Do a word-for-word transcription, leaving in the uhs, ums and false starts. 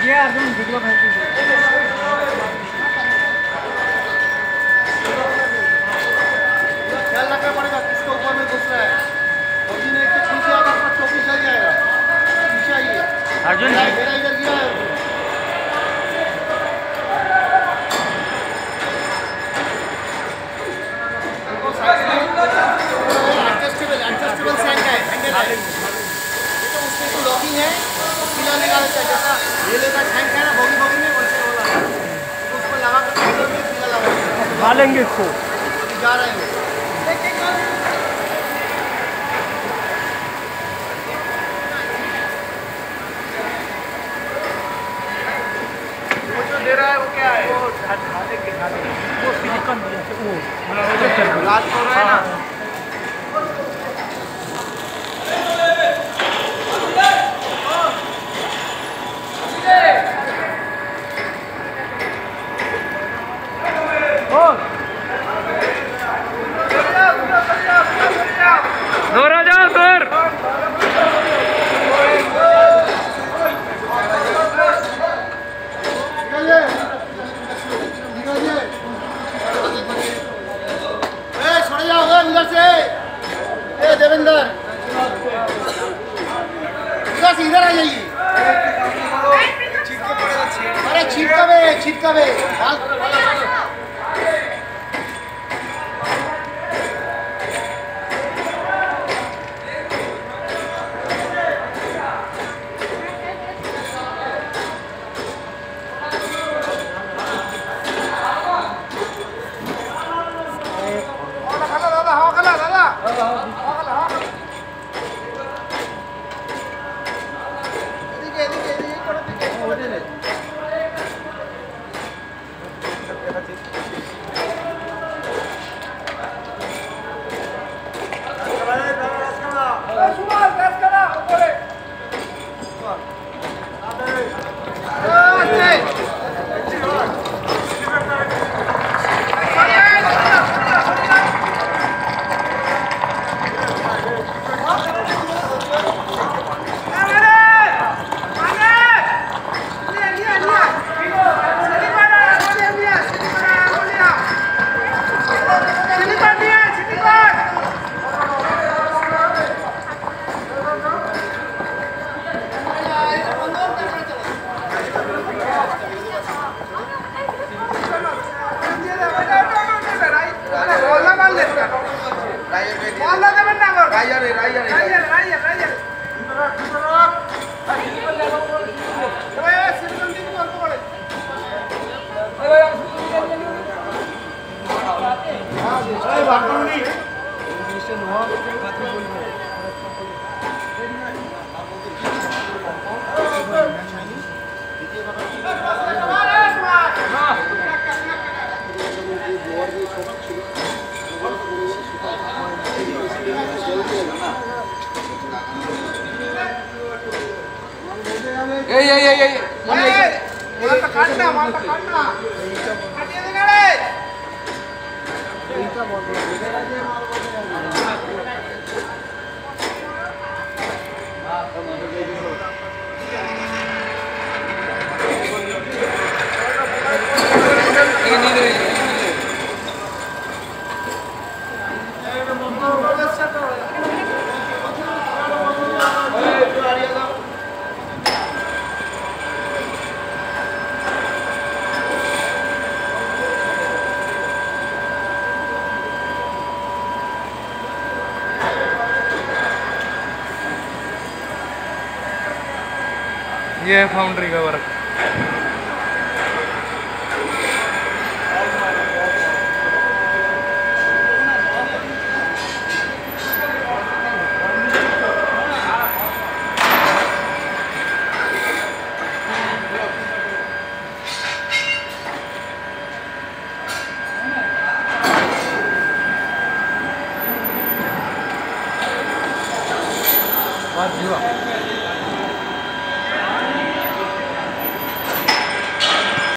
ये अर्जुन वीडियो भेज दीजिए। ख्याल रखना पड़ेगा किसके ऊपर में घुस रहा है। फौजी ने एक तो पीछे आकर पर चौकी चल जाएगा। पीछे आइए अर्जुन, मेरा इधर गिरा है अर्जुन। देखो साइड में एडजस्टेबल एडजस्टेबल सैंड है, हैंडल है। ये तो उसमें तो लॉकिंग है, सीधा निकालना चाहिए। जैसा रेलवे का टैंक है ना बोगी बोगी में, वैसे वाला है। तो उस पर लगा कर सीधा लगा खा लेंगे इसको। जा रहे हैं दे रहा है। वो क्या है? वो ढाले के ढाले वो सिलिकॉन वो रात हो रहा है ना। दूर आ जाओ, दूर। ए देवेंद्र इधर से इधर आ जाइए। अरे छिटका बे छिटका बे ये ये ये ये मारता काटना मारता काटना काटिए दे गाड़े इनका बोल रहा ये फाउंड्री का वर्क।